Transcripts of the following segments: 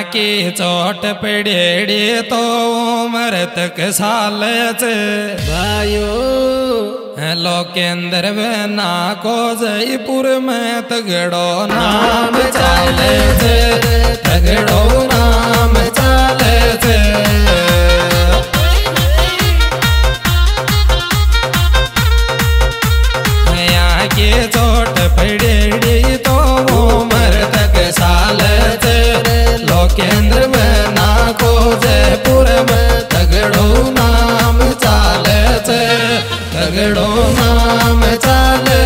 की चोट पड़ेड़ी तो उम्र तक साल भाइयो लोकेंद्र बना को जयपुर में तगड़ो नाम चाले तगड़ो नाम चाले यहाँ की चोट पड़ेड़ी तो उम्र तक साल लोकेंद्र बना को जयपुर में तगड़ो नाम चाले तगड़ो नाम चाले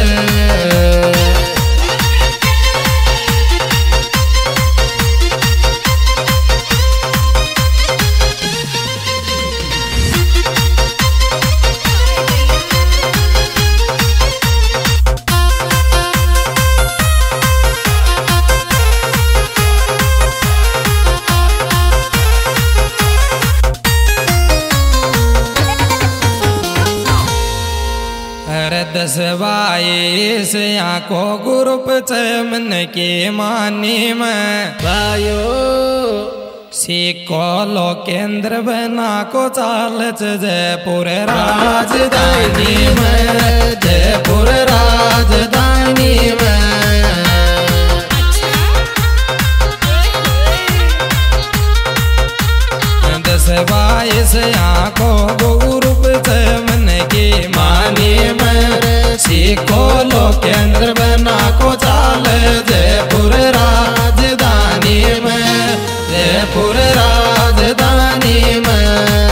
दस बाईस आँखों ग्रुप चमन के मानी में भाइयो सीखो लोकेंद्र बना को चाल जयपुर राजधानी में जयपुर राजधानी में दस बाईस आँखों ग्रुप चमन के मानी में सीखो लोकेंद्र बना को चाल जयपुर राजधानी में जयपुर राजधानी में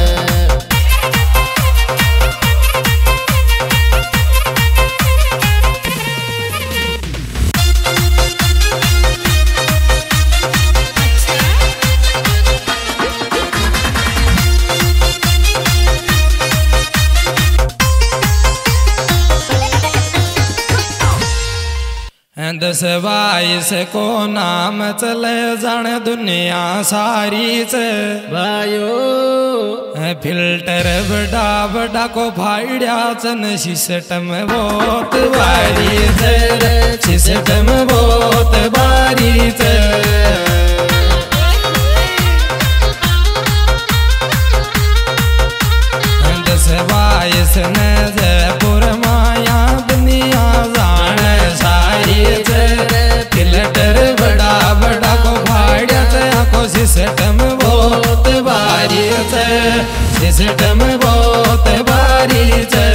दस बाईस को नाम चले जान दुनिया सारी से भाइयो फिल्टर बड़ा बड़ा को फाड़िया चन सिस्टम बहुत भारी से सिस्टम बहुत भारी से दस बाईस ने जयपुर माया दुनिया जान सारी फिल्टर बड़ा बड़ा को फाड़िया को सिस्टम बहुत भारी सिस्टम बहुत भारी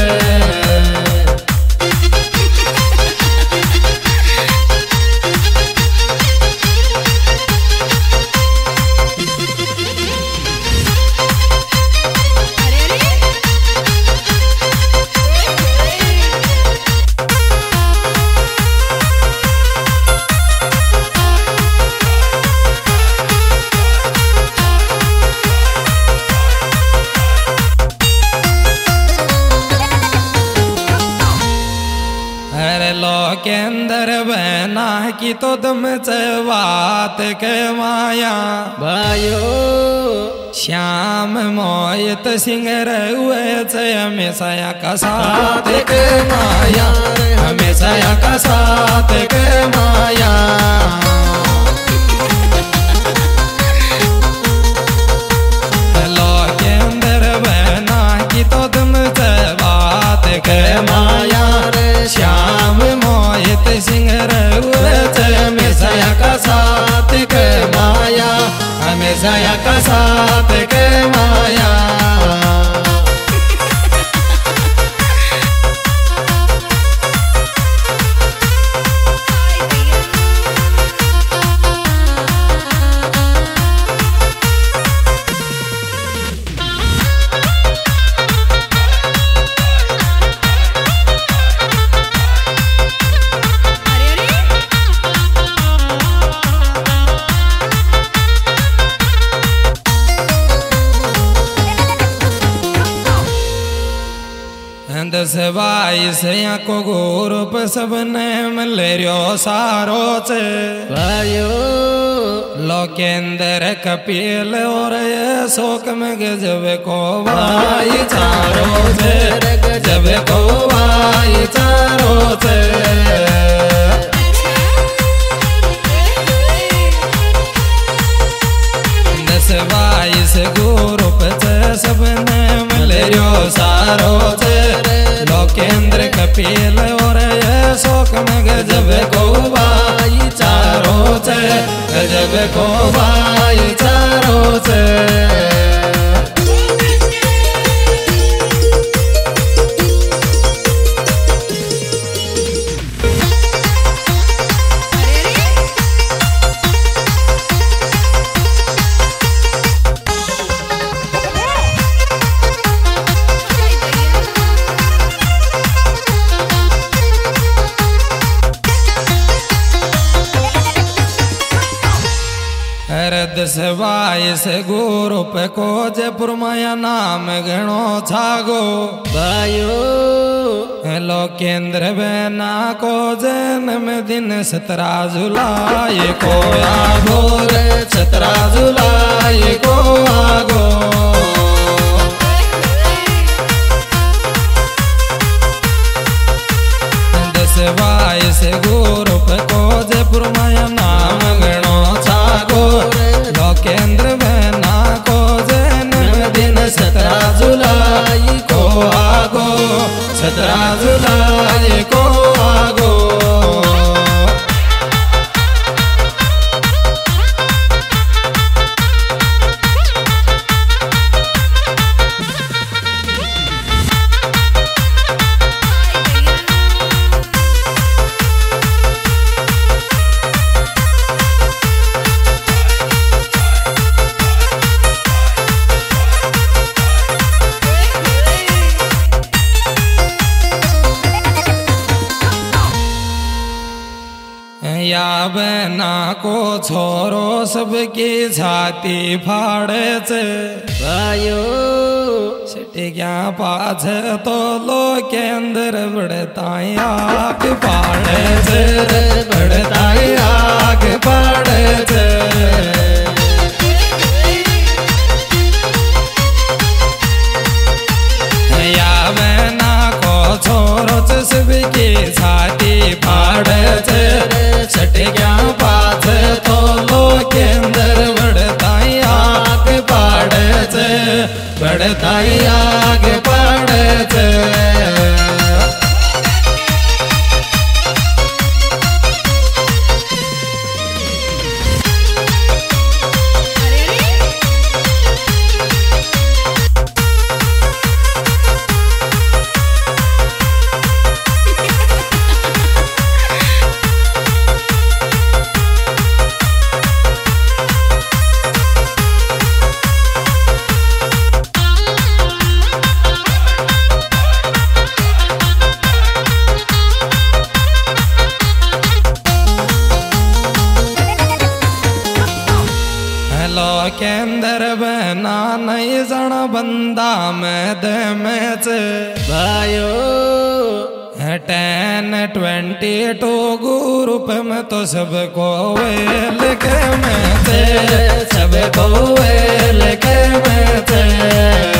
लोकेंद्र बना की तो तुम बात के माया भाइयो श्याम मोहित सिंह रहुए हमेशा का साथ के माया हमेशा का साथ के माया लोकेंद्र बना की तो तुम बात के माया श्याम मोहित सिंह रहुए हमेशा का साथ के माया हमेशा का साथ के माया दस बाईस को ग्रुप सबने मलेरियो सारो से भाइयो लोकेंद्र कपिल और शोक में गजब को भाई चारो से गजब को भाई चारो से पील और ये शोक में गजब को भाईचारो छे, गजब को भाईचारो छे। दसवाई से गुरु पे को जयपुर माया नाम गणो छागो भाइयो हेलो केंद्र बेना को जन्म दिन 17 जुलाई को आगो रे 17 जुलाई को आगो। दसवाई से गुरु पे को जयपुर माया नाम गणो छागो केंद्र बहना को जन्म दिन 17 जुलाई को आगो 17 जुलाई को आगो। या बहना को छोरो सबकी छाती फाड़े छे भाइयो सिटी क्या पाछ तो लो के अंदर बढ़ताई आग पाड़े छे बढ़ताई आग पाड़े छे। या बहना को छोरो सबकी छाती फाड़े छे छटिया पाथ तो लो के अंदर बढ़ताई आग पाड़े छे बढ़ताई आग पाड़े छे। के अंदर बहना नहीं जन बंदा में दे में से भाइयो 10-22 ग्रुप में तो सबको वेल के में से सबको वेल के में से।